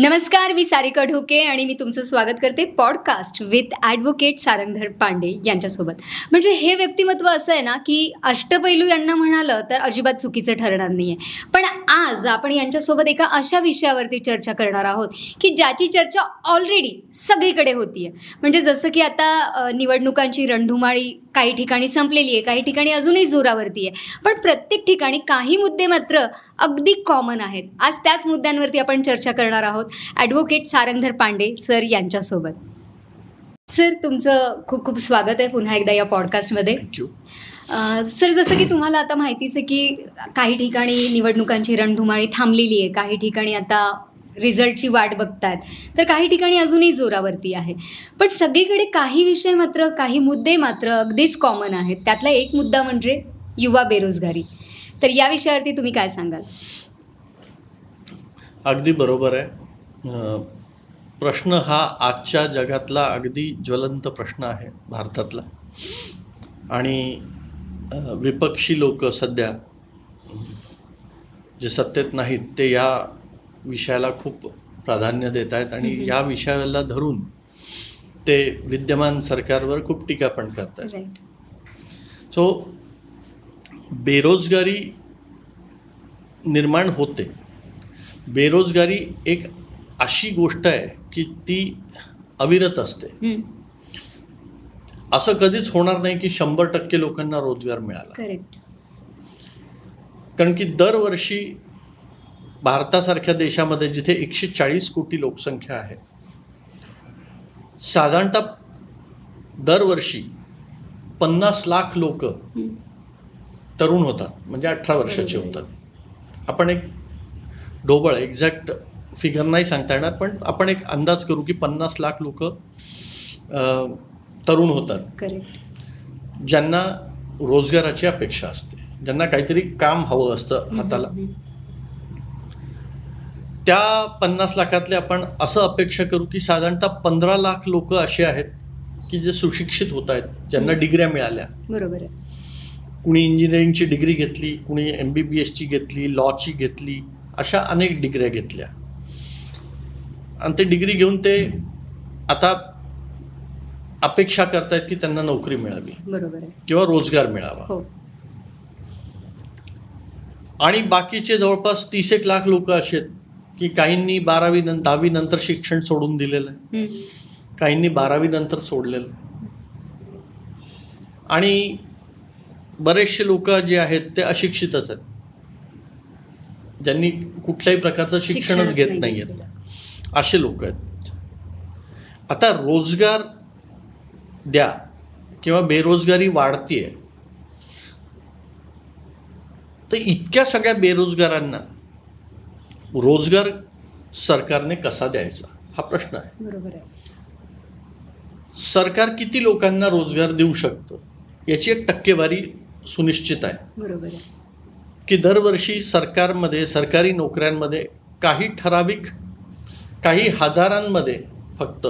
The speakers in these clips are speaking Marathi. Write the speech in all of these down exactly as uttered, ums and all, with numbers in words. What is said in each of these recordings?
नमस्कार, मी सारिका ढोके आणि मी तुमचं स्वागत करते podcast with advocate Sarangdhar Pandey यांच्यासोबत. म्हणजे हे व्यक्तिमत्व असं आहे ना की अष्टपैलू यांना म्हणालं तर अजिबात चुकीचं ठरणार नाही आहे. पण आज आपण यांच्यासोबत एका अशा विषयावरती चर्चा करणार आहोत की ज्याची चर्चा ऑलरेडी सगळीकडे होती आहे. म्हणजे जसं की आता निवडणुकांची रणधुमाळी काही ठिकाणी संपलेली आहे, काही ठिकाणी अजूनही जोरावरती आहे. पण प्रत्येक ठिकाणी काही मुद्दे मात्र अगदी कॉमन आहेत. आज त्याच मुद्द्यांवरती आपण चर्चा करणार आहोत ॲडव्होकेट सारंगधर पांडे सर यांच्यासोबत. सर, तुमचं खूप खूप स्वागत आहे पुन्हा एकदा या पॉडकास्टमध्ये. थँक्यू. सर, जसं की तुम्हाला आता माहितीच आहे की काही ठिकाणी निवडणुकांची रणधुमाळी थांबलेली आहे, काही ठिकाणी आता रिझल्टची वाट बघतात, तर काही ठिकाणी अजूनही जोरावरती आहे. पण सगळीकडे काही विषय मात्र, काही मुद्दे मात्र अगदीच कॉमन आहेत. त्यातला एक मुद्दा म्हणजे युवा बेरोजगारी. तर या विषयावरती तुम्ही काय सांगाल? अगदी बरोबर आहे. प्रश्न हा आजच्या जगातला अगदी ज्वलंत प्रश्न आहे भारतातला. आणि विपक्षी लोक सध्या जे सत्तेत नाहीत ते या विषयाला खूप प्राधान्य देत आहेत आणि या विषयाला धरून ते विद्यमान सरकारवर खूप टीका पण करत आहेत. सो बेरोजगारी निर्माण होते. बेरोजगारी एक अशी गोष्ट आहे की ती अविरत असते. असं कधीच होणार नाही की शंभर टक्के लोकांना रोजगार मिळाला. करेक्ट. कारण की दरवर्षी भारतासारख्या देशामध्ये जिथे एकशे चाळीस कोटी लोकसंख्या आहे, साधारणतः दरवर्षी पन्नास लाख लोक तरुण होतात, म्हणजे अठरा वर्षाचे होतात. आपण एक ढोबळ एक्झॅक्ट फिगर नाही सांगता येणार, पण आपण एक अंदाज करू की पन्नास लाख लोक तरुण होतात ज्यांना रोजगाराची अपेक्षा असते, ज्यांना काहीतरी काम हवं असतं हाताला. त्या पन्नास लाखातले आपण असं अपेक्षा करू की साधारणतः पंधरा लाख लोक असे आहेत की जे सुशिक्षित होत आहेत, ज्यांना डिग्र्या मिळाल्या. बरोबर आहे. कुणी इंजिनिअरिंगची डिग्री घेतली, कुणी एम बी बी एसची घेतली, लॉची घेतली, अशा अनेक डिग्र्या घेतल्या. आणि ते डिग्री घेऊन ते आता अपेक्षा करतायत की त्यांना नोकरी मिळावी. बरोबर आहे. किंवा रोजगार मिळावा. हो. आणि बाकीचे जवळपास तीस एक लाख लोक असे आहेत की काहींनी बारावी नंतर दहावी नंतर शिक्षण सोडून दिलेलं आहे, काहींनी बारावी नंतर सोडलेलं. आणि बरेचसे लोक जे आहेत ते अशिक्षितच आहेत, ज्यांनी कुठल्याही प्रकारचं शिक्षणच घेत नाही आहेत, असे लोक आहेत. आता रोजगार द्या किंवा बेरोजगारी वाढतीये, तर इतक्या सगळ्या बेरोजगारांना रोजगार सरकारने कसा द्यायचा हा प्रश्न आहे. बरोबर आहे. सरकार किती लोकांना रोजगार देऊ शकतं याची एक टक्केवारी सुनिश्चित आहे. बरोबर आहे. की दरवर्षी सरकारमध्ये, सरकारी नोकऱ्यांमध्ये काही ठराविक काही हजारांमध्ये फक्त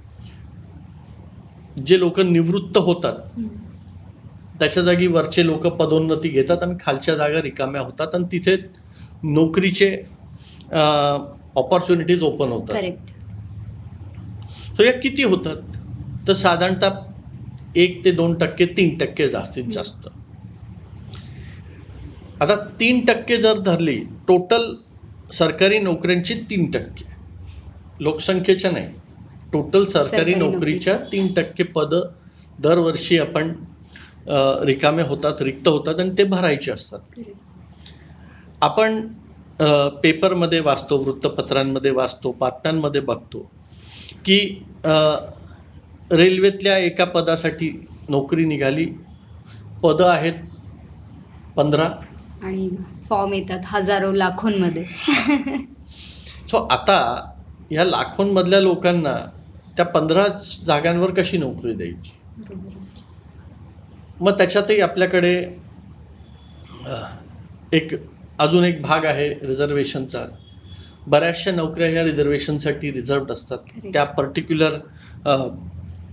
जे लोक निवृत्त होतात त्याच्या जागी वरचे लोक पदोन्नती घेतात आणि खालच्या जागा रिकाम्या होतात आणि तिथे नोकरीचे ऑपॉर्च्युनिटीज ओपन होतात. करेक्ट. सो या किती होतात? तर साधारणतः एक ते दोन टक्के तीन टक्के जास्तीत जास्त. आता तीन टक्के जर धरली, टोटल सरकारी नोकऱ्यांची तीन टक्के, लोकसंख्येच्या नाही, टोटल सरकारी नोकरीच्या तीन टक्के पदं दरवर्षी आपण रिकामे होतात, रिक्त होतात आणि ते भरायचे असतात. आपण पेपरमध्ये वाचतो, वृत्तपत्रांमध्ये वाचतो, बातम्यांमध्ये बघतो की रेल्वेतल्या एका पदासाठी नोकरी निघाली, पदं आहेत पंधरा आणि फॉर्म येतात हजारो लाखोंमध्ये. सो आता ह्या लाखोंमधल्या लोकांना त्या पंधरा जागांवर कशी नोकरी द्यायची? मग त्याच्यातही आपल्याकडे एक अजून एक भाग आहे रिझर्वेशनचा. बऱ्याचशा नोकऱ्या ह्या रिझर्वेशनसाठी रिझर्वड असतात, त्या पर्टिक्युलर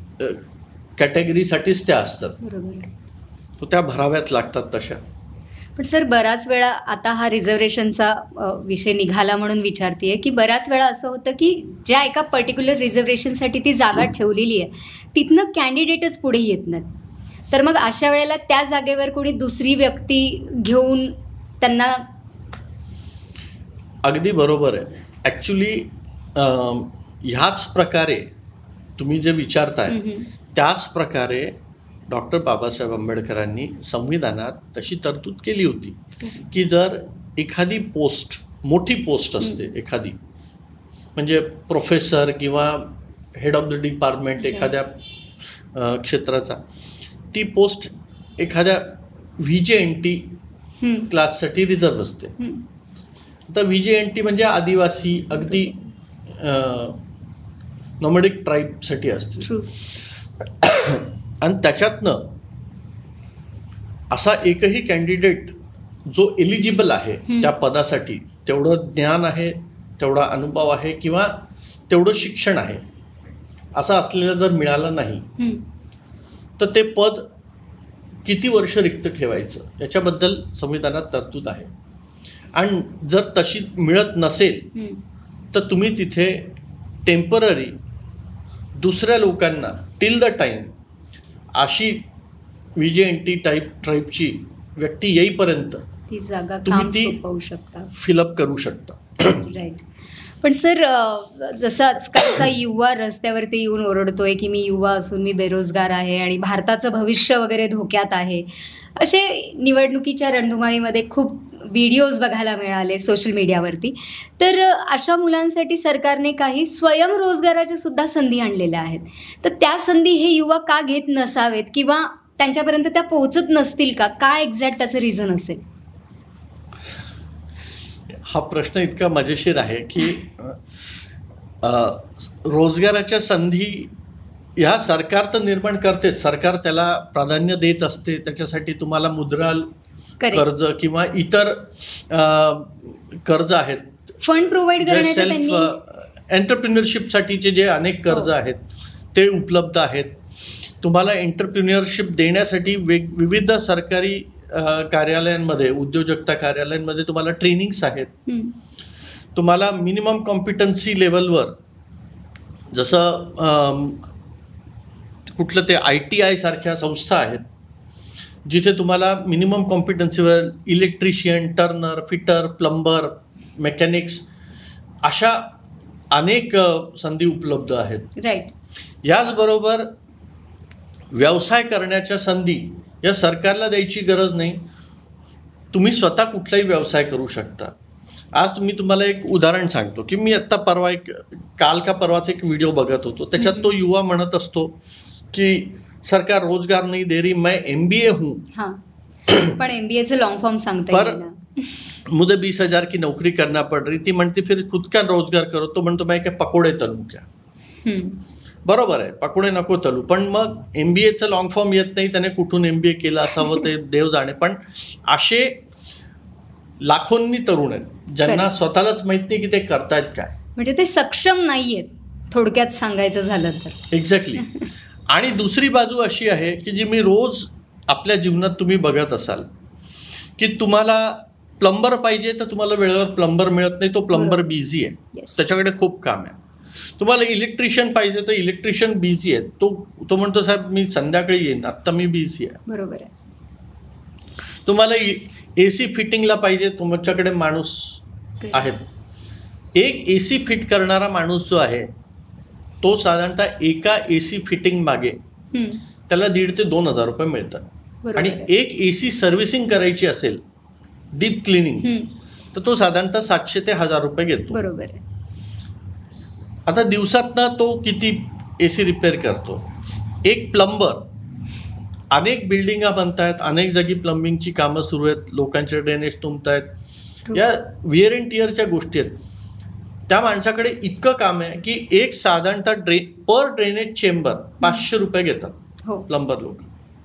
कॅटेगरीसाठीच त्या असतात, तो त्या भराव्यात लागतात तशा. पण सर बराच वेळा आता हा रिझर्वेशनचा विषय निघाला म्हणून विचारते की बऱ्याच वेळा असं होतं की ज्या एका पर्टिक्युलर रिझर्वेशनसाठी ती जागा ठेवलेली आहे तिथनं कॅन्डिडेटच पुढे येत नाहीत, तर मग अशा वेळेला त्या जागेवर कोणी दुसरी व्यक्ती घेऊन त्यांना. अगदी बरोबर आहे. ॲक्च्युली ह्याच प्रकारे तुम्ही जे विचारताय त्याच प्रकारे डॉक्टर बाबासाहेब आंबेडकरांनी संविधानात तशी तरतूद केली होती की जर एखादी पोस्ट, मोठी पोस्ट असते एखादी, म्हणजे प्रोफेसर किंवा हेड ऑफ द डिपार्टमेंट एखाद्या क्षेत्राचा, ती पोस्ट एखाद्या व्ही जे एन टी क्लाससाठी रिझर्व असते. आता व्ही जे एन टी म्हणजे आदिवासी, अगदी नॉमॅडिक ट्राईबसाठी असते. आणि त्याच्यातनं असा एकही कॅन्डिडेट जो एलिजिबल आहे त्या पदासाठी, तेवढं ज्ञान आहे, तेवढा अनुभव आहे किंवा तेवढं शिक्षण आहे, असं असलेलं जर मिळालं नाही तर ते पद किती वर्ष रिक्त ठेवायचं याच्याबद्दल संविधानात तरतूद आहे. आणि जर तशी मिळत नसेल तर तुम्ही तिथे टेम्पररी दुसऱ्या लोकांना टिल द टाईम अशी V J N T type ट्राईबची व्यक्ती येईपर्यंत ती जागा तुम्ही ती सोपवू शकता, फिलअप करू शकता. राईट. पण सर जसं आजकालचा युवा रस्त्यावरती येऊन ओरडतोय की मी युवा असून मी बेरोजगार आहे आणि भारताचं भविष्य वगैरे धोक्यात आहे, असे निवडणुकीच्या रणधुमाळीमध्ये खूप व्हिडिओज बघायला मिळाले सोशल मीडियावरती. तर अशा मुलांसाठी सरकारने काही स्वयंरोजगाराच्या सुद्धा संधी आणलेल्या आहेत. तर त्या संधी हे युवा का घेत नसावेत किंवा त्यांच्यापर्यंत त्या पोहोचत नसतील का? काय एक्झॅक्ट त्याचं रिझन असेल? हा प्रश्न इतका मजेशीर आहे की रोजगाराच्या संधी ह्या सरकार तर निर्माण करते, सरकार त्याला प्राधान्य देत असते. त्याच्यासाठी तुम्हाला मुद्रा कर्ज किंवा इतर कर्ज आहेत, फंड प्रोव्हाइड करण्याचे, सेल्फ एंटरप्रिन्युअरशिपसाठीचे जे अनेक कर्ज आहेत ते उपलब्ध आहेत. तुम्हाला एंटरप्रिन्युअरशिप देण्यासाठी वेग विविध सरकारी कार्यालयांमध्ये, उद्योजकता कार्यालयांमध्ये तुम्हाला ट्रेनिंग्स आहेत. तुम्हाला मिनिमम कॉम्पिटन्सी लेवलवर, जसं कुठलं ते आय टी आय सारख्या संस्था आहेत जिथे तुम्हाला मिनिमम कॉम्पिटन्सीवर electrician, turner, fitter, plumber, mechanics अशा अनेक संधी उपलब्ध आहेत. राईट. याचबरोबर व्यवसाय करण्याच्या संधी या सरकारला द्यायची गरज नाही, तुम्ही स्वतः कुठलाही व्यवसाय करू शकता. आज मी तुम्हाला एक उदाहरण सांगतो की मी आत्ता परवा एक काल का परवाचा एक व्हिडिओ बघत होतो. त्याच्यात तो युवा म्हणत असतो की सरकार रोजगार नहीं दे रही, मैं एम बी ए हूँ. हाँ, पण एम बी ए से लॉन्ग फॉर्म सांगता पर मुझे बीस हजार की नौकरी करना पड़ रही थी. म्हणते फिर खुद का रोजगार करो. तो म्हणतो मैं काय पकोडे तलू क्या? बरोबर आहे, पकोडे नको तलू, पण मग एम बी एचं लॉंग फॉर्म येत नाही, त्याने कुठून एम बी ए केलं असावं ते देव जाणे. पण असे लाखोंनी तरुण आहेत ज्यांना स्वतःलाच माहित नाही की ते करतायत काय. म्हणजे ते सक्षम नाहीयेत, थोडक्यात सांगायचं झालं तर. एक्झॅक्टली. आणि दुसरी बाजू अशी आहे की जी मी रोज आपल्या जीवनात तुम्ही बघत असाल की तुम्हाला प्लंबर पाहिजे तर तुम्हाला वेळेवर प्लंबर मिळत नाही, तो प्लंबर बिझी आहे, त्याच्याकडे खूप काम आहे. तुम्हाला इलेक्ट्रिशियन पाहिजे तर इलेक्ट्रिशियन बिझी आहे, तो तो म्हणतो साहेब मी संध्याकाळी येईन, आत्ता मी बिझी आहे. बरोबर आहे. तुम्हाला ए सी फिटिंगला पाहिजे, तुमच्याकडे माणूस आहेत. एक ए सी फिट करणारा माणूस जो आहे तो साधारणतः एका ए सी फिटिंग मागे त्याला दीड ते दोन हजार रुपये मिळतात. आणि एक ए सी सर्व्हिसिंग करायची असेल, डीप क्लिनिंग, तर तो साधारणतः सातशे ते हजार रुपये घेतो. बरोबर आहे. आता दिवसातनं तो किती ए सी रिपेअर करतो? एक प्लंबर, अनेक बिल्डिंगा बनतायत, अनेक जागी प्लंबिंगची कामं सुरू आहेत, लोकांचे ड्रेनेज तुंबतायत, या विअर अँड टिअरच्या गोष्टी आहेत. त्या माणसाकडे इतकं काम आहे की एक साधारणतः ड्रे पर ड्रेनेज चेंबर पाचशे रुपये घेतात प्लंबर लोक.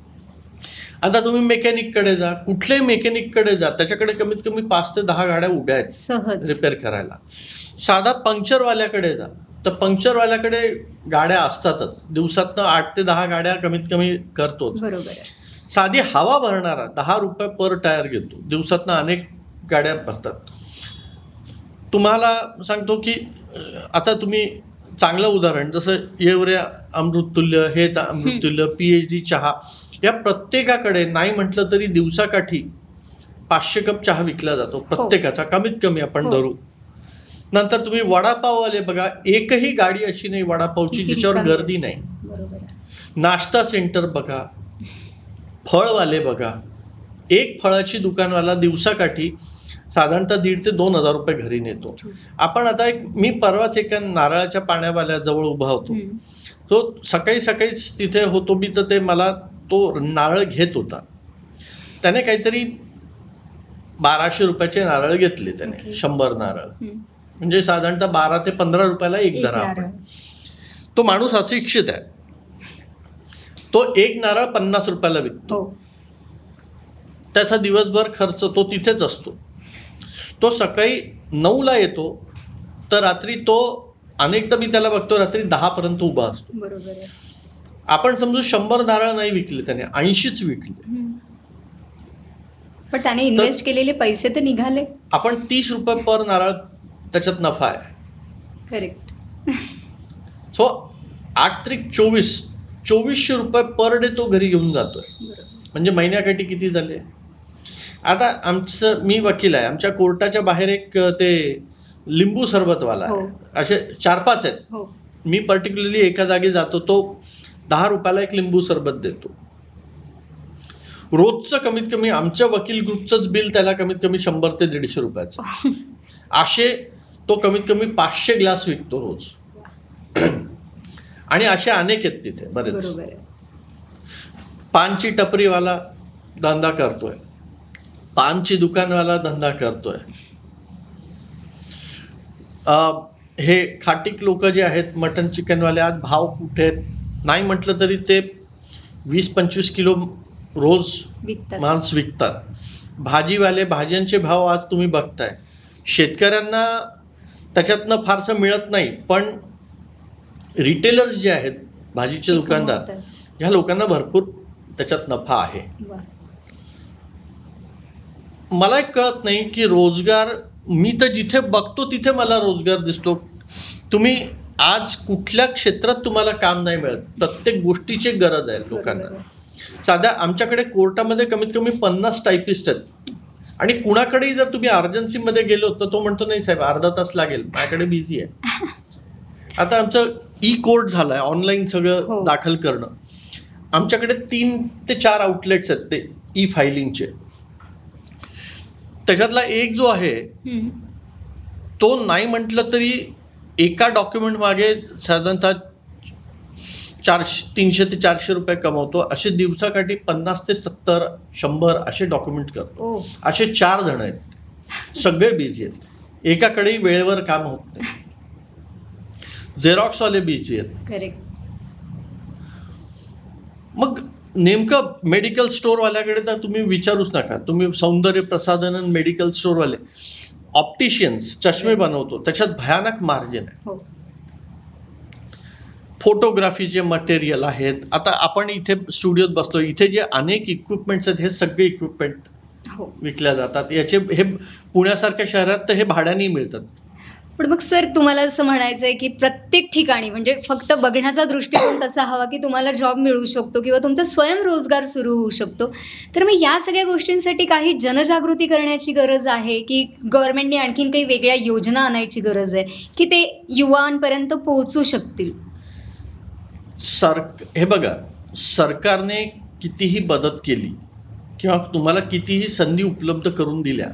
आता तुम्ही मेकॅनिककडे जा, कुठल्याही मेकॅनिककडे जा, त्याच्याकडे कमीत कमी पाच ते दहा गाड्या उभ्या आहेत सहज रिपेअर करायला. साधा पंक्चरवाल्याकडे जा तर पंक्चरवाल्याकडे गाड्या असतातच, दिवसातनं आठ ते दहा गाड्या कमीत कमी करतोच. बरोबर आहे. साधी हवा भरणारा दहा रुपये पर टायर घेतो, दिवसातनं अनेक गाड्या भरतात. तुम्हाला सांगतो की आता तुम्ही चांगलं उदाहरण जसं एवढ्या अमृततुल्य, हे अमृततुल्य, पीएच डी चहा, या प्रत्येकाकडे नाही म्हटलं तरी दिवसाकाठी पाचशे कप चहा विकला जातो प्रत्येकाचा, कमीत कमी आपण धरू. नंतर तुम्ही वडापाववाले बघा, एकही गाडी अशी नाही वडापावची जिच्यावर गर्दी नाही. नाश्ता सेंटर बघा, फळवाले बघा, एक फळाची दुकानवाला दिवसाकाठी साधारणतः दीड ते दोन हजार रुपये घरी नेतो. आपण आता एक मी परवाच एका नारळाच्या पाण्यावाल्याजवळ उभा होतो, तो सकाळी सकाळीच तिथे होतो मी, तर ते मला तो नारळ घेत होता. त्याने काहीतरी बाराशे रुपयाचे नारळ घेतले त्याने, शंभर नारळ म्हणजे साधारणतः बारा ते पंधरा रुपयाला एक धरा आपण. तो माणूस अशिक्षित आहे, तो एक नारळ पन्नास रुपयाला विकतो. त्याचा दिवसभर खर्च तो तिथेच असतो. तो सकाळी नऊला येतो तर रात्री तो अनेकदा मी त्याला बघतो रात्री दहा पर्यंत उभा असतो. बरोबर. आपण समजू शंभर नारळ नाही विकले त्याने, ऐंशीच विकले, पण त्याने इन्व्हेस्ट केलेले पैसे तर निघाले. आपण तीस रुपये पर नारळ त्याच्यात नफा आहे. करेक्ट. सो आठ त्रिक चोवीस चोवीसशे रुपये पर डे तो घरी घेऊन जातोय. म्हणजे महिन्याकाठी किती झाले. आता आमचं, मी वकील आहे, आमच्या कोर्टाच्या बाहेर एक ते लिंबू सरबतवाला आहे, असे चार पाच आहेत. मी पर्टिक्युलरली एका जागी जातो, तो दहा रुपयाला एक लिंबू सरबत देतो. रोजचं कमीत कमी आमच्या वकील ग्रुपचंच बिल त्याला कमीत कमी शंभर ते दीडशे रुपयाचं. असे तो कमीत कमी पाचशे ग्लास विकतो रोज. आणि असे अनेक आहेत तिथे बरेच. पानची टपरीवाला धंदा करतोय, पानची दुकानवाला धंदा करतोय. हे खाटीक लोक जे आहेत मटन चिकनवाले, आज भाव कुठे आहेत नाही म्हटलं तरी ते वीस पंचवीस किलो रोज मांस विकतात. भाजीवाले, भाज्यांचे भाव आज तुम्ही बघताय. शेतकऱ्यांना त्याच्यातनं फारसं मिळत नाही, पण रिटेलर्स जे आहेत, भाजीचे दुकानदार, ह्या लोकांना भरपूर त्याच्यात नफा आहे. मला एक कळत नाही की रोजगार, मी तर जिथे बघतो तिथे मला रोजगार दिसतो. तुम्ही आज कुठल्या क्षेत्रात तुम्हाला काम नाही मिळत, प्रत्येक गोष्टीची गरज आहे लोकांना. साध्या आमच्याकडे कोर्टामध्ये कमीत कमी पन्नास टायपिस्ट आहेत, आणि कुणाकडेही जर तुम्ही अर्जन्सीमध्ये गेलो तर तो म्हणतो नाही साहेब अर्धा तास लागेल, माझ्याकडे बिझी आहे. आता आमचं ई कोर्ट झालंय, ऑनलाईन सगळं दाखल करणं. आमच्याकडे तीन ते चार आउटलेट्स आहेत ते ई फायलिंगचे. त्याच्यातला एक जो आहे तो नाही म्हटलं तरी एका डॉक्युमेंट मागे साधारणतः चारशे तीनशे ते चारशे रुपये कमवतो. असे दिवसाकाठी पन्नास ते सत्तर शंभर असे डॉक्युमेंट करतो. असे चार जण आहेत, सगळे बिझी आहेत, एकाकडे वेळेवर काम होत नाही. झेरॉक्सवाले बिझी आहेत. करेक्ट. मग नेमकं मेडिकल स्टोअरवाल्याकडे तर तुम्ही विचारूच नका. तुम्ही सौंदर्य प्रसाधन मेडिकल स्टोअरवाले, ऑप्टिशियन्स, चष्मे बनवतो, त्याच्यात भयानक मार्जिन आहे. फोटोग्राफीचे मटेरियल आहेत. आता आपण इथे स्टुडिओत बसलो, इथे जे अनेक इक्विपमेंट्स आहेत हे सगळे इक्विपमेंट विकल्या जातात. याचे हे पुण्यासारख्या शहरात तर हे भाड्याने मिळतात. पण मग सर तुम्हाला असं म्हणायचं आहे की प्रत्येक ठिकाणी म्हणजे फक्त बघण्याचा दृष्टिकोन तसा हवा की तुम्हाला जॉब मिळू शकतो किंवा तुमचा स्वयंरोजगार सुरू होऊ शकतो. तर मग या सगळ्या गोष्टींसाठी काही जनजागृती करण्याची गरज आहे की गव्हर्नमेंटने आणखीन काही वेगळ्या योजना आणायची गरज आहे की ते युवांपर्यंत पोहोचू शकतील? सर हे बघा, सरकारने कितीही मदत केली किंवा तुम्हाला कितीही संधी उपलब्ध करून दिल्या,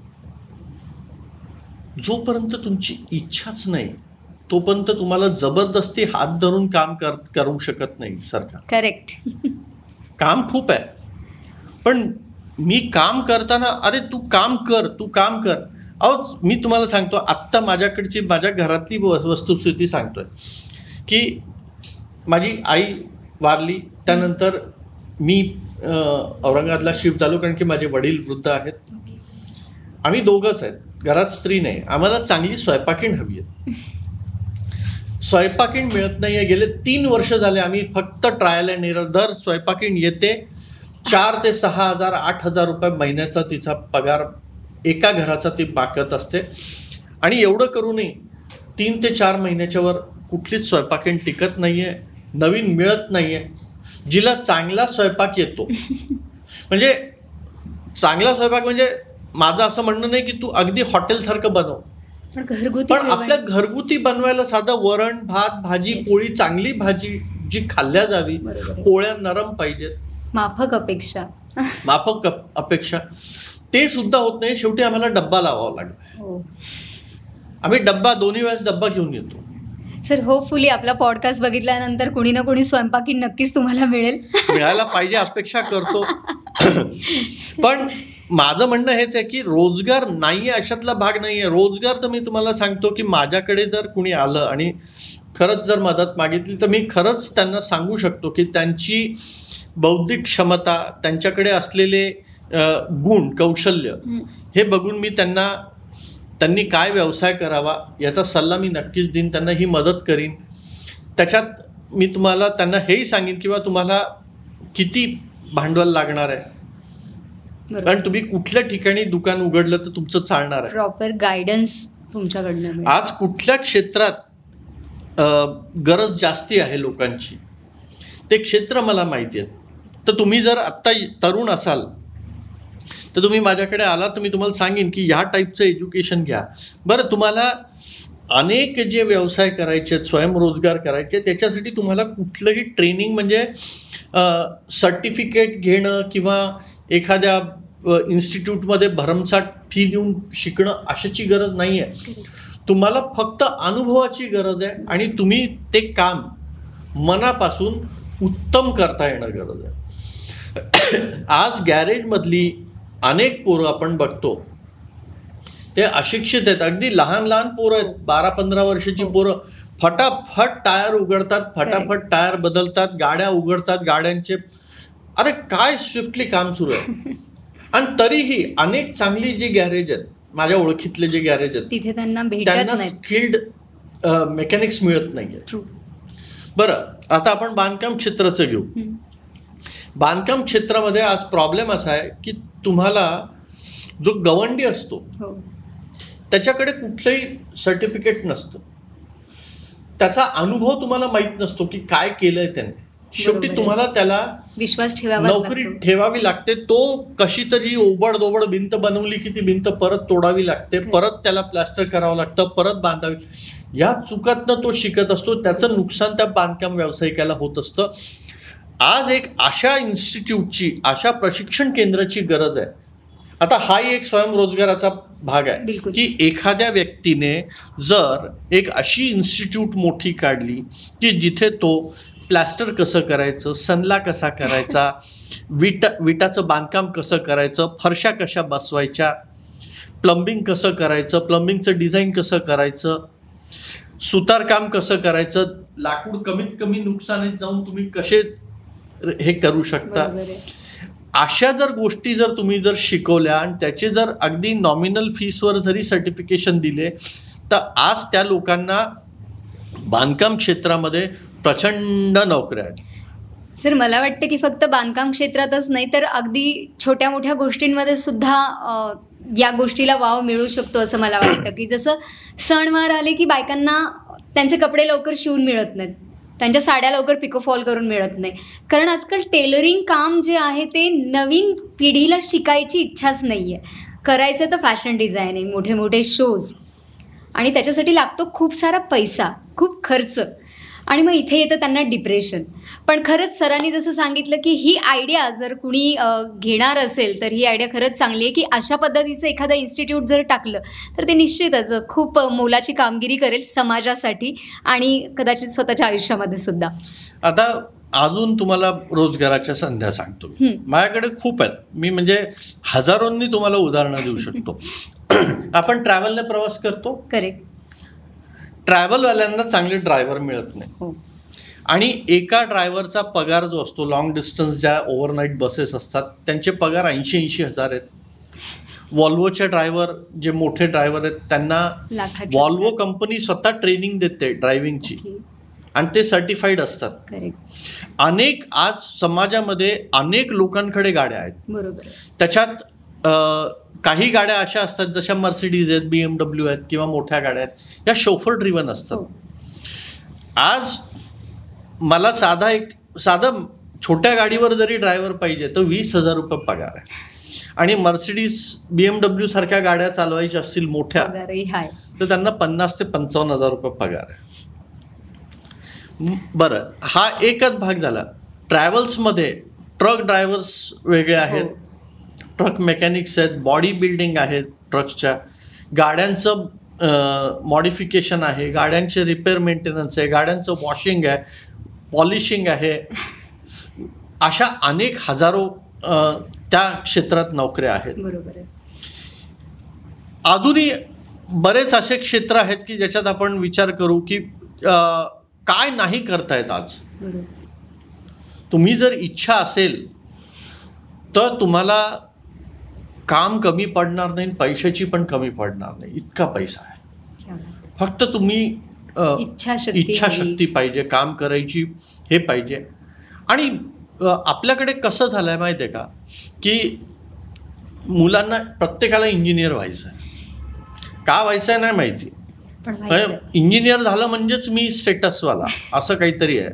जोपर्यंत तुमची इच्छाच नाही तोपर्यंत तुम्हाला जबरदस्ती हात धरून काम कर करू शकत नाही सरकार. करेक्ट. काम खूप आहे, पण मी काम करताना अरे तू काम कर तू काम कर अहो मी तुम्हाला सांगतो, आत्ता माझ्याकडची माझ्या घरातली वस्तुस्थिती सांगतोय की माझी आई वारली, त्यानंतर मी औरंगाबादला शिफ्ट झालो कारण की माझे वडील वृद्ध आहेत. आम्ही दोघंच आहेत, घरात स्त्री नाही. आम्हाला चांगली स्वयंपाकीण हवी आहे. स्वयंपाकीण मिळत नाही आहे. गेले तीन वर्ष झाले आम्ही फक्त ट्रायल अँड एरर. दर स्वयंपाकीण येते, चार ते सहा हजार आठ हजार रुपये महिन्याचा तिचा पगार एका घराचा ती बाकत असते. आणि एवढं करूनही तीन ते चार महिन्याच्या वर कुठलीच स्वयंपाकीण टिकत नाहीये, नवीन मिळत नाहीये जिला चांगला स्वयंपाक येतो. म्हणजे चांगला स्वयंपाक म्हणजे माझं असं म्हणणं नाही की तू अगदी हॉटेलसारखं बनव, पण घरगुती पण आपल्या घरगुती बनवायला साधं वरण भात भाजी पोळी, चांगली भाजी जी खाल्ल्या जावी, पोळ्या नरम पाहिजेत, माफक अपेक्षा माफक अपेक्षा ते सुद्धा होत नाही. शेवटी आम्हाला डब्बा लावावा लागला. आम्ही डब्बा दोन्ही वेळेस डब्बा घेऊन येतो. सर होपफुली आपला पॉडकास्ट बघितल्यानंतर कोणी ना कोणी स्वयंपाकी नक्कीच तुम्हाला मिळेल, मिळायला पाहिजे अपेक्षा करतो. पण माझं म्हणणं हेच आहे की रोजगार नाहीये अशातला भाग नाहीये. रोजगार तर मी तुम्हाला सांगतो की माझ्याकडे जर कुणी आलं आणि खरंच जर मदत मागितली तर मी खरंच त्यांना सांगू शकतो की त्यांची बौद्धिक क्षमता, त्यांच्याकडे असलेले गुण कौशल्य हे बघून मी त्यांना त्यांनी काय व्यवसाय करावा याचा सल्ला मी नक्कीच देईन, त्यांना ही मदत करीन. त्याच्यात मी तुम्हाला त्यांना हेही सांगेन किंवा तुम्हाला किती भांडवल लागणार आहे, कारण तुम्ही कुठल्या ठिकाणी दुकान उघडलं तर तुमचं चालणार आहे. प्रॉपर गायडन्स तुमच्याकडनं. आज कुठल्या क्षेत्रात गरज जास्ती आहे लोकांची ते क्षेत्र मला माहिती आहे. तर तुम्ही जर आत्ता तरुण असाल तर तुम्ही माझ्याकडे आला तर मी तुम्हाला सांगेन की ह्या टाईपचं एज्युकेशन घ्या. बरं, तुम्हाला अनेक जे व्यवसाय करायचे आहेत, स्वयंरोजगार करायचे, त्याच्यासाठी तुम्हाला कुठलंही ट्रेनिंग म्हणजे सर्टिफिकेट घेणं किंवा एखाद्या इन्स्टिट्यूटमध्ये भरमसाठ फी देऊन शिकणं अशाची गरज नाही आहे. तुम्हाला फक्त अनुभवाची गरज आहे आणि तुम्ही ते काम मनापासून उत्तम करता येणं गरज आहे. आज गॅरेजमधली अनेक पोरं आपण बघतो ते अशिक्षित आहेत, अगदी लहान लहान पोरं आहेत, बारा पंधरा वर्षाची पोरं फटाफट टायर उघडतात, फटाफट टायर बदलतात, गाड्या उघडतात, गाड्यांचे अरे काय स्विफ्टली काम सुरू आहे. आणि तरीही अनेक चांगली जी गॅरेज आहेत, माझ्या ओळखीतले जे गॅरेज आहेत तिथे त्यांना त्यांना स्किल्ड मेकॅनिक्स मिळत नाहीये. बरं, आता आपण बांधकाम क्षेत्राचं घेऊ. बांधकाम क्षेत्रामध्ये आज प्रॉब्लेम असा आहे की तुम्हाला जो गवंडी असतो त्याच्याकडे कुठलंही सर्टिफिकेट नसतं, त्याचा अनुभव तुम्हाला माहित नसतो की काय केलंय त्याने. शेवटी तुम्हाला त्याला विश्वास ठेवावा, नोकरी ठेवावी लागते. तो कशी तरी ओबड दोबड भिंत बनवली की ती भिंत परत तोडावी लागते, परत त्याला प्लास्टर करावं लागतं, परत बांधावी. या चुकातनं तो शिकत असतो, त्याचं नुकसान त्या बांधकाम व्यावसायिकाला होत असतं. आज एक अशा इन्स्टिट्यूटची, अशा प्रशिक्षण केंद्राची गरज आहे. आता हाही एक स्वयंरोजगाराचा भाग आहे की एखाद्या व्यक्तीने जर एक अशी इन्स्टिट्यूट मोठी काढली की जिथे तो प्लास्टर कसं करायचं, सनला कसा करायचा, विटा विटाचं बांधकाम कसं करायचं, फरशा कशा बसवायच्या, प्लंबिंग कसं करायचं, प्लंबिंगचं डिझाईन कसं करायचं, सुतारकाम कसं करायचं, लाकूड कमीत कमी नुकसानीत जाऊन तुम्ही कसे हे करू शकता, अशा जर गोष्टी जर तुम्ही जर शिकवल्या आणि त्याचे जर अगदी नॉमिनल फीसवर जरी सर्टिफिकेशन दिले तर आज त्या लोकांना बांधकाम क्षेत्रामध्ये प्रचंड नोकऱ्या आहेत. सर, मला वाटतं की फक्त बांधकाम क्षेत्रातच नाही तर अगदी छोट्या मोठ्या गोष्टींमध्ये सुद्धा या गोष्टीला वाव मिळू शकतो असं मला वाटतं. की जसं सणवार आले की बायकांना त्यांचे कपडे लवकर शिवून मिळत नाहीत, त्यांच्या साड्या लवकर पिकोफॉल करून मिळत नाही, कारण आजकाल टेलरिंग काम जे आहे ते नवीन पिढीला शिकायची इच्छाच नाही आहे. करायचं तर फॅशन डिझायनिंग, मोठे मोठे शोज, आणि त्याच्यासाठी लागतो खूप सारा पैसा, खूप खर्च, आणि मग इथे येतं त्यांना डिप्रेशन. पण खरंच सरांनी जसं सांगितलं की ही आयडिया जर कुणी घेणार असेल तर ही आयडिया खरंच चांगली आहे की अशा पद्धतीचं एखादं इन्स्टिट्यूट जर टाकलं तर ते निश्चितच खूप मोलाची कामगिरी करेल समाजासाठी आणि कदाचित स्वतःच्या आयुष्यामध्ये सुद्धा. आता अजून तुम्हाला रोजगाराच्या संध्या सांगतो. माझ्याकडे खूप आहेत, मी म्हणजे हजारोंनी तुम्हाला उदाहरणं देऊ शकतो. आपण ट्रॅव्हलने प्रवास करतो, करेक्ट. ट्रॅव्हलवाल्यांना चांगले ड्रायव्हर मिळत नाही आणि एका ड्रायव्हरचा पगार जो असतो, लॉंग डिस्टन्स ज्या ओव्हरनाईट बसेस असतात त्यांचे पगार ऐंशी ऐंशी हजार आहेत. वॉल्वोचे ड्रायव्हर जे मोठे ड्रायव्हर आहेत त्यांना वॉल्वो कंपनी स्वतः ट्रेनिंग देते ड्रायव्हिंगची, आणि ते सर्टिफाईड असतात. करेक्ट. अनेक आज समाजामध्ये अनेक लोकांकडे गाड्या आहेत. बरोबर. त्याच्यात काही गाड्या अशा असतात जशा मर्सिडीज आहेत, बीएमडब्ल्यू आहेत किंवा मोठ्या गाड्या आहेत, या शोफर ड्रिव्हन असतात. आज मला साधा एक साधं छोट्या गाडीवर जरी ड्रायव्हर पाहिजे तर वीस हजार रुपये पगार आहे. आणि मर्सिडीज बीएमडब्ल्यू सारख्या गाड्या चालवायच्या असतील मोठ्या तर त्यांना पन्नास ते पंचावन्न हजार रुपये पगार आहे. बरं, हा एकच भाग झाला. ट्रॅव्हल्समध्ये ट्रक ड्रायव्हर्स वेगळे आहेत, ट्रक मेकॅनिक्स आहेत, बॉडी बिल्डिंग आहेत, ट्रक्सच्या गाड्यांचं मॉडिफिकेशन आहे, गाड्यांचे रिपेअर मेंटेनन्स आहे, गाड्यांचं वॉशिंग आहे, पॉलिशिंग आहे. अशा अनेक हजारो त्या क्षेत्रात नोकऱ्या आहेत. बरोबर आहे. अजूनही बरेच असे क्षेत्र आहेत की ज्याच्यात आपण विचार करू की काय नाही करतायत आज. तुम्ही जर इच्छा असेल तर तुम्हाला काम कमी पडणार नाही, पैशाची पण कमी पडणार नाही, इतका पैसा आहे. फक्त तुम्ही इच्छाशक्ती पाहिजे, काम करायची हे पाहिजे. आणि आपल्याकडे कसं झालंय माहिती आहे का की मुलांना प्रत्येकाला इंजिनियर व्हायचं आहे. का व्हायचं आहे नाही माहिती, इंजिनियर झालं म्हणजेच मी स्टेटसवाला असं काहीतरी आहे.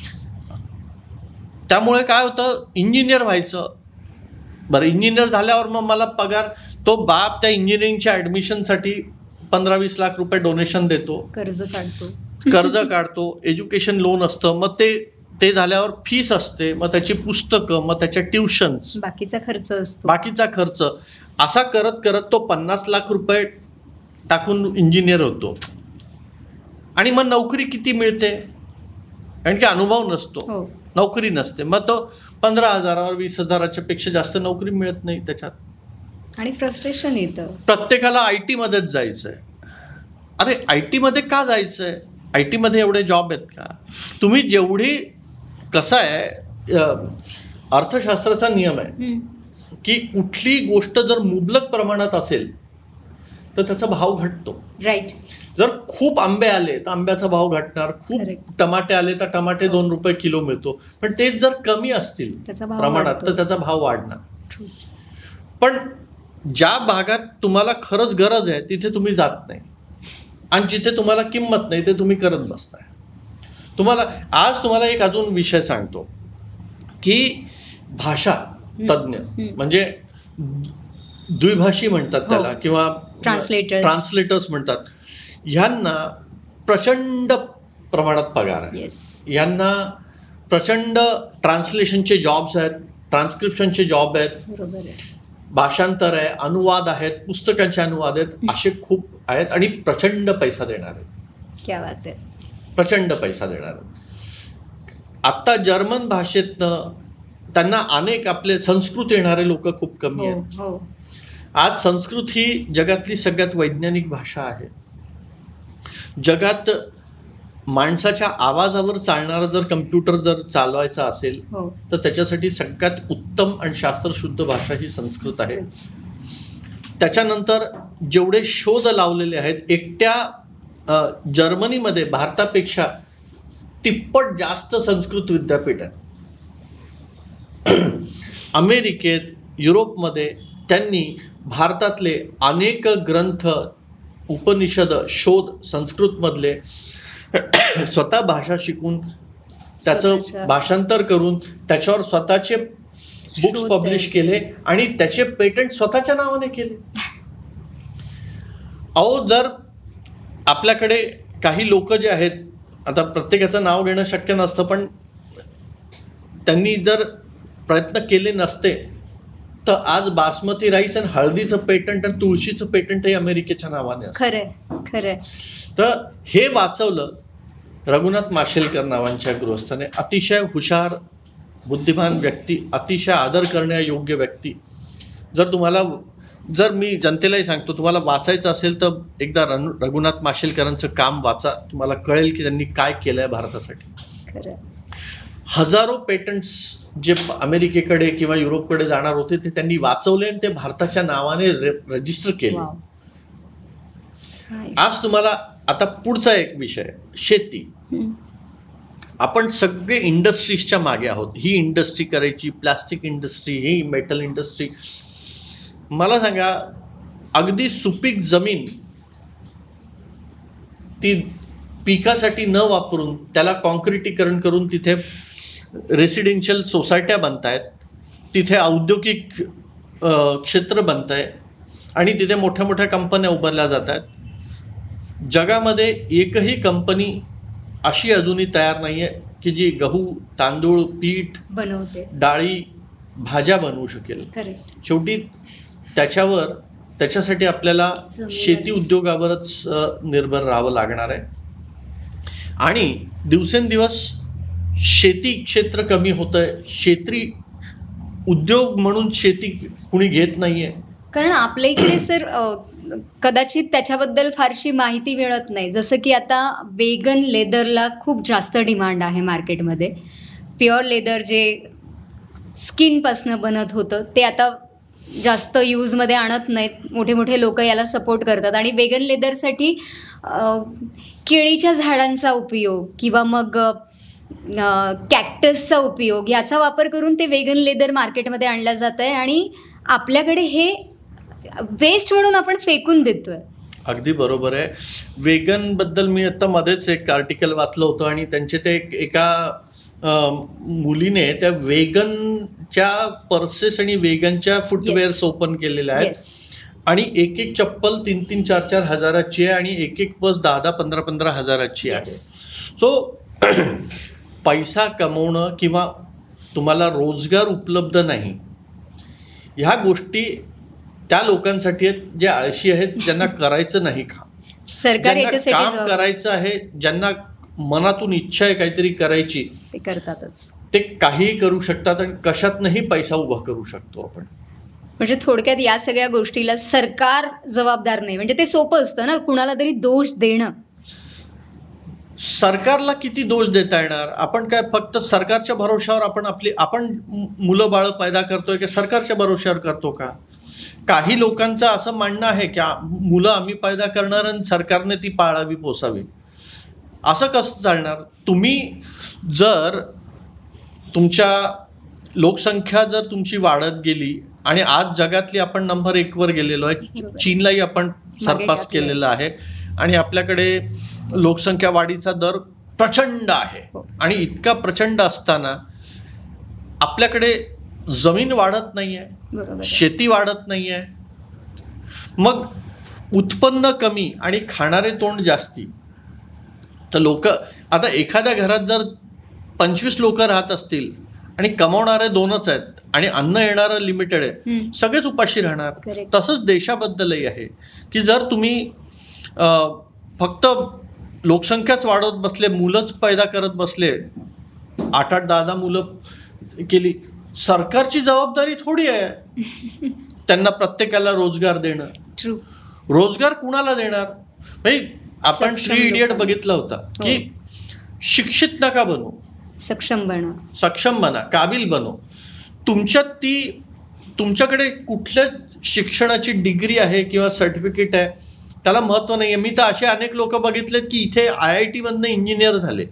त्यामुळे काय होतं, इंजिनियर व्हायचं. बरं, इंजिनियर झाल्यावर मग मला पगार, तो बाप त्या इंजिनिअरिंगच्या ॲडमिशनसाठी पंधरा वीस लाख रुपये डोनेशन देतो, कर्ज काढतो कर्ज काढतो एज्युकेशन लोन असतं, मग ते ते झाल्यावर फीस असते, मग त्याची पुस्तकं, मग त्याच्या ट्युशन्स, बाकीचा खर्च असतो, बाकीचा खर्च. असा करत करत तो पन्नास लाख रुपये टाकून इंजिनियर होतो. आणि मग नोकरी किती मिळते, कारण की अनुभव नसतो, नोकरी नसते, मग तो पंधरा हजारावर वीस हजाराच्या पेक्षा जास्त नोकरी मिळत नाही त्याच्यात. आणि फ्रस्ट्रेशन येतं. प्रत्येकाला आय टी मध्येच जायचंय. अरे आय टी मध्ये का जायचंय, आय टी मध्ये एवढे जॉब आहेत का. तुम्ही जेवढी, कसं आहे, अर्थशास्त्राचा नियम आहे की कुठली गोष्ट जर मुबलक प्रमाणात असेल तर त्याचा भाव घटतो. राईट. जर खूप आंबे आले तर आंब्याचा भाव घटणार, खूप टमाटे आले तर टमाटे दोन रुपये किलो मिळतो. पण तेच जर कमी असतील प्रमाणात तर त्याचा भाव वाढणार. पण ज्या भागात तुम्हाला खरंच गरज आहे तिथे तुम्ही जात नाही, आणि जिथे तुम्हाला किंमत नाही ते तुम्ही करत बसताय. तुम्हाला आज तुम्हाला एक अजून विषय सांगतो की भाषा तज्ज्ञ म्हणजे द्विभाषी म्हणतात त्याला, किंवा ट्रान्सलेटर्स ट्रान्सलेटर्स म्हणतात, ह्यांना प्रचंड प्रमाणात पगार आहे. यांना प्रचंड ट्रान्सलेशनचे जॉब्स आहेत, ट्रान्स्क्रिप्शनचे जॉब आहेत, भाषांतर आहे, अनुवाद आहेत, पुस्तकांचे अनुवाद आहेत, असे खूप आहेत आणि प्रचंड पैसा देणार आहेत. क्या बात आहे. प्रचंड पैसा देणार आहेत. आत्ता जर्मन भाषेतनं त्यांना अनेक आपले संस्कृत येणारे लोक खूप कमी आहेत. आज संस्कृत ही जगातली सगळ्यात वैज्ञानिक भाषा आहे. जगात माणसाच्या आवाजावर चालणारा जर कम्प्युटर जर चालवायचा असेल तर त्याच्यासाठी सगळ्यात उत्तम आणि शास्त्रशुद्ध भाषा ही संस्कृत आहे. त्याच्यानंतर जेवढे शोध लावलेले आहेत, एकट्या जर्मनीमध्ये भारतापेक्षा तिप्पट जास्त संस्कृत विद्यापीठ आहेत. अमेरिकेत, युरोपमध्ये त्यांनी भारतातले अनेक ग्रंथ, उपनिषद, शोध संस्कृतमधले स्वतः भाषा शिकून त्याचं भाषांतर करून त्याच्यावर स्वतःचे बुक्स पब्लिश केले आणि त्याचे पेटंट स्वतःच्या नावाने केले. अहो, जर आपल्याकडे काही लोक जे आहेत, आता प्रत्येकाचं नाव घेणं शक्य नसतं, पण त्यांनी जर प्रयत्न केले नसते तर आज बासमती राईस आणि हळदीचं पेटंट आणि तुळशीचं पेटंटही अमेरिकेच्या नावाने असतं. खरंय खरंय. तर हे वाचवलं रघुनाथ माशेलकर नावांच्या गृहस्थाने. अतिशय हुशार, बुद्धिमान व्यक्ती, अतिशय आदर करण्यायोग्य व्यक्ती. जर तुम्हाला, जर मी जनतेलाही सांगतो, तुम्हाला वाचायचं असेल तर एकदा रघुनाथ माशेलकरांचं काम वाचा, तुम्हाला कळेल की त्यांनी काय केलंय भारतासाठी. खरं. हजारो पेटंट्स जे अमेरिकेकडे किंवा युरोपकडे जाणार होते ते त्यांनी वाचवले आणि ते भारताच्या नावाने रजिस्टर केले. आज तुम्हाला आता पुढचा एक विषय, शेती. आपण सगळे इंडस्ट्रीजच्या मागे आहोत. ही इंडस्ट्री करायची, प्लास्टिक इंडस्ट्री, ही मेटल इंडस्ट्री. मला सांगा, अगदी सुपीक जमीन ती पिकासाठी न वापरून त्याला कॉन्क्रिटीकरण करून तिथे रेसिडेन्शियल सोसायट्या बनत आहेत, तिथे औद्योगिक क्षेत्र बनत आहे आणि तिथे मोठ्या मोठ्या कंपन्या उभारल्या जात आहेत. जगामध्ये एकही कंपनी अशी अजूनही तयार नाही आहे की जी गहू, तांदूळ, पीठ बनवते, डाळी, भाज्या बनवू शकेल. शेवटी त्याच्यावर त्याच्यासाठी आपल्याला शेती उद्योगावरच निर्भर राहावं लागणार आहे. आणि दिवसेंदिवस शेती क्षेत्र कमी होतंय. शेती उद्योग म्हणून शेती कुणी घेत नाहीये. कारण आपल्या इकडे सर कदाचित त्याच्याबद्दल फारशी माहिती मिळत नाही. जसं की आता वेगन लेदरला खूप जास्त डिमांड आहे मार्केटमध्ये. प्युअर लेदर जे स्किनपासनं बनत होतं ते आता जास्त यूजमध्ये आणत नाहीत. मोठे मोठे लोक याला सपोर्ट करतात आणि वेगन लेदरसाठी केळीच्या झाडांचा उपयोग किंवा मग कॅक्टसचा उपयोग याचा वापर करून ते वेगन लेदर मार्केटमध्ये आणलं जात आहे आणि आपल्याकडे हे वेस्ट म्हणून आपण फेकून देतोय. अगदी बरोबर आहे. वेगन बद्दल मी आता मध्येच एक आर्टिकल वाचलं होतं आणि त्यांचे ते एका मुलीने त्या वेगनच्या पर्सेस आणि वेगनच्या फुटवेअर्स ओपन केलेल्या आहेत आणि एक एक चप्पल तीन तीन चार चार हजाराची आहे आणि एक एक पर्स दहा दहा पंधरा पंधरा हजाराची आहे. सो पैसा कमवणं किंवा तुम्हाला रोजगार उपलब्ध नाही, ह्या गोष्टी त्या लोकांसाठी आहेत जे आळशी आहेत, ज्यांना करायचं नाही काम. सरकार काम करायचं आहे, ज्यांना मनातून इच्छा आहे काहीतरी करायची, ते करतातच. ते काहीही करू शकतात आणि कशातनंही पैसा उभा करू शकतो आपण. म्हणजे थोडक्यात या सगळ्या गोष्टीला सरकार जबाबदार नाही. म्हणजे ते सोपं असतं ना कुणाला तरी दोष देणं. सरकारला किती दोष देता येणार? आपण काय फक्त सरकारच्या भरोश्यावर आपण आपली आपण मुलं बाळ पैदा करतोय की सरकारच्या भरोश्यावर करतो का? काही लोकांचं असं म्हणणं आहे की मुलं आम्ही पैदा करणार आणि सरकारने ती पाळावी पोसावी. असं कसं चालणार? तुम्ही जर तुमच्या लोकसंख्या जर तुमची वाढत गेली आणि आज जगातली आपण नंबर एक वर गेलेलो आहे, चीनलाही आपण सरपास केलेलं आहे आणि आपल्याकडे लोकसंख्या वाढीचा दर प्रचंड आहे आणि इतका प्रचंड असताना आपल्याकडे जमीन वाढत नाहीये, शेती वाढत नाहीये, मग उत्पन्न कमी आणि खाणारे तोंड जास्ती. तर लोक आता एखाद्या घरात जर पंचवीस लोक राहत असतील आणि कमावणारे दोनच आहेत आणि अन्न येणारं लिमिटेड आहे, सगळेच उपाशी राहणार. तसंच देशाबद्दलही आहे की जर तुम्ही फक्त लोकसंख्याच वाढवत बसले, मुलंच पैदा करत बसले, आठ आठ दहा दहा मुलं केली, सरकारची जबाबदारी थोडी आहे त्यांना प्रत्येकाला रोजगार देणं. रोजगार कुणाला देणार? भाई आपण थ्री इडियट बघितला होता की शिक्षित नका बनू, सक्षम बना, सक्षम बना, काबिल बनो. तुमच्यात ती तुमच्याकडे कुठल्या शिक्षणाची डिग्री आहे किंवा सर्टिफिकेट आहे त्याला महत्व नाहीये. मी तर असे अनेक लोक बघितलेत की इथे आय आय टी मधनं इंजिनियर झाले,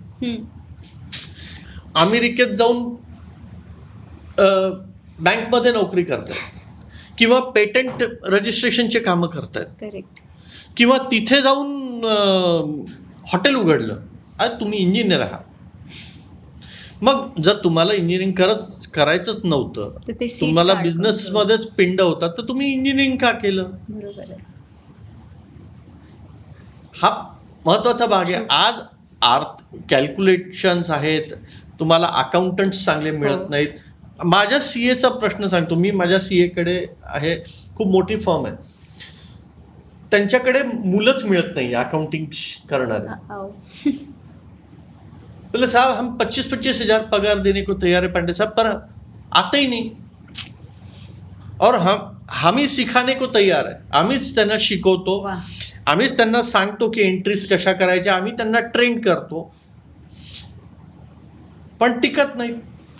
अमेरिकेत जाऊन बँकमध्ये नोकरी करतात किंवा पेटंट रजिस्ट्रेशनचे कामं करतात किंवा तिथे जाऊन हॉटेल उघडलं. आज तुम्ही इंजिनियर आहात. मग जर तुम्हाला इंजिनिअरिंग करत करायचंच नव्हतं, तुम्हाला बिझनेसमध्येच पिंड होता, तर तुम्ही इंजिनिअरिंग का केलं? बरोबर आहे. हा महत्वाचा भाग आहे. आज आर्थ कॅल्क्युलेशन्स आहेत, तुम्हाला अकाउंटंट्स चांगले मिळत नाहीत. माझ्या सी एचा प्रश्न सांगतो मी. माझ्या सी एकडे आहे, खूप मोठी फर्म आहे, त्यांच्याकडे मुलंच मिळत नाही अकाउंटिंग करणारे. बोले साहब हम पच्चीस पच्चीस हजार पगार देने को तैयार है पांडे साहब, पर आता ही नहीं और हम हम ही सिखाने को तैयार आहे. आम्हीच त्यांना शिकवतो, आम्हीच त्यांना सांगतो की एंट्रीज कशा करायच्या, आम्ही त्यांना ट्रेन करतो, पण टिकत नाही.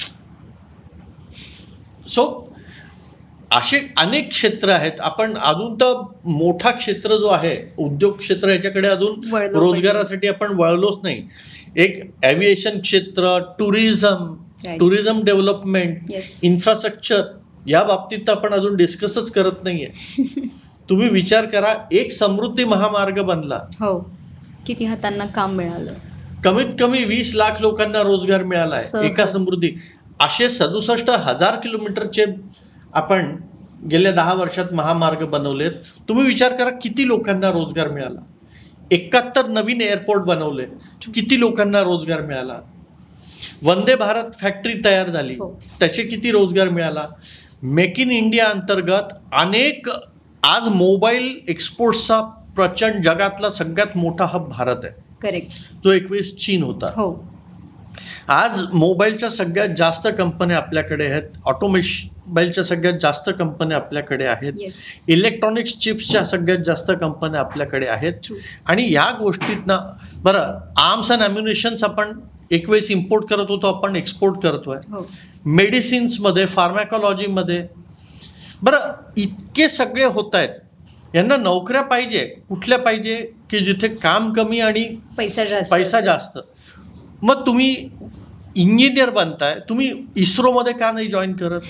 सो असे अनेक क्षेत्र आहेत. आपण अजून तर मोठा क्षेत्र जो आहे उद्योग क्षेत्र, याच्याकडे अजून रोजगारासाठी आपण वळलोच नाही. एक एव्हिएशन क्षेत्र, tourism, Right. Tourism development, Yes. Infrastructure या बाबतीत तर आपण अजून डिस्कसच करत नाहीये. तुम्ही विचार करा, एक समृद्धी महामार्ग बनला, हो, किती हातांना काम मिळालं. कमीत कमी वीस लाख लोकांना रोजगार मिळालाय सहज. एका समृद्धी. असे सदुसष्ट हजार किलोमीटरचे आपण गेल्या दहा वर्षात महामार्ग बनवलेत. तुम्ही विचार करा किती लोकांना रोजगार मिळाला. एकाहत्तर नवीन एअरपोर्ट बनवले, किती लोकांना रोजगार मिळाला. वंदे भारत फॅक्टरी तयार झाली, हो. त्याचे किती रोजगार मिळाला. मेक इन इंडिया अंतर्गत अनेक, आज मोबाईल एक्सपोर्टचा प्रचंड जगातला सगळ्यात मोठा हब भारत आहे. करेक्ट. जो एकवीस चीन होता. हो, आज मोबाईलच्या सगळ्यात जास्त कंपन्या आपल्याकडे आहेत. ऑटोमोबाईलच्या सगळ्यात जास्त कंपन्या आपल्याकडे आहेत. येस, इलेक्ट्रॉनिक्स चिप्सच्या सगळ्यात जास्त कंपन्या आपल्याकडे आहेत. True. आणि या गोष्टीतनं बरं, आर्म्स अँड अम्युनिशन्स आपण एक वेळेस इम्पोर्ट करत होतो, आपण एक्सपोर्ट करतोय. हो, मेडिसिन्समध्ये, फार्मॅकॉलॉजीमध्ये. बरं, इतके सगळे होत आहेत. यांना नोकऱ्या पाहिजे. कुठल्या पाहिजे? की जिथे काम कमी आणि पैसा जास्त पैसा असेल. जास्त. मग तुम्ही इंजिनियर बनताय, तुम्ही इस्रोमध्ये का नाही जॉईन करत?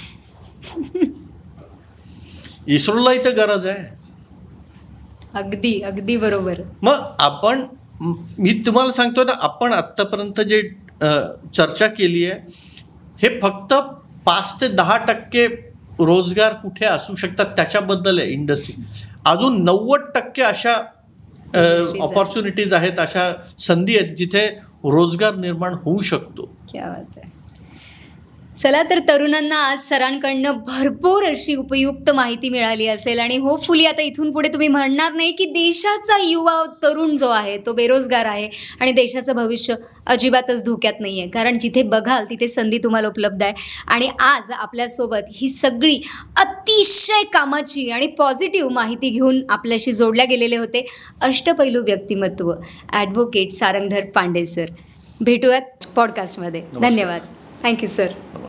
इस्रोलाही तर गरज आहे. अगदी अगदी बरोबर. मग आपण, मी तुम्हाला सांगतो ना, आपण आत्तापर्यंत जे अ, चर्चा केली आहे, हे फक्त पाच ते दहा टक्के रोजगार कुठे असू शकतात त्याच्याबद्दल आहे इंडस्ट्री. अजून नव्वद टक्के अशा Industries आहेत. ऑपॉर्च्युनिटीज आहेत, अशा संधी आहेत जिथे रोजगार निर्माण होऊ शकतो. क्या बात आहे. चला तर तरुणांना आज सरांकडनं भरपूर अशी उपयुक्त माहिती मिळाली असेल आणि होपफुली आता इथून पुढे तुम्ही म्हणणार नाही की देशाचा युवा तरुण जो आहे तो बेरोजगार आहे आणि देशाचं भविष्य अजिबातच धोक्यात नाही आहे. कारण जिथे बघाल तिथे संधी तुम्हाला उपलब्ध आहे. आणि आज आपल्यासोबत ही सगळी अतिशय कामाची आणि पॉझिटिव्ह माहिती घेऊन आपल्याशी जोडल्या गेलेले होते अष्टपैलू व्यक्तिमत्व ॲडव्होकेट सारंगधर पांडे सर. भेटूयात पॉडकास्टमध्ये. नमस्कार. धन्यवाद. Thank you sir.